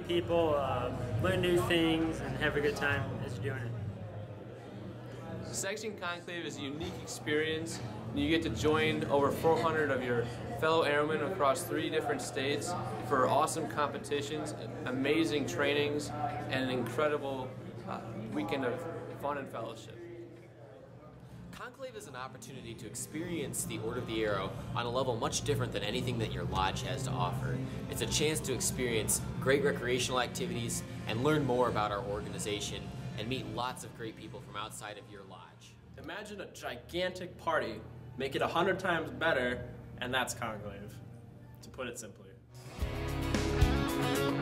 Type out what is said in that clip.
people, learn new things, and have a good time as you're doing it. Section Conclave is a unique experience. You get to join over 400 of your fellow airmen across 3 different states for awesome competitions, amazing trainings, and an incredible weekend of fun and fellowship. Conclave is an opportunity to experience the Order of the Arrow on a level much different than anything that your lodge has to offer. It's a chance to experience great recreational activities and learn more about our organization and meet lots of great people from outside of your lodge. Imagine a gigantic party, make it 100 times better, and that's Conclave, to put it simply.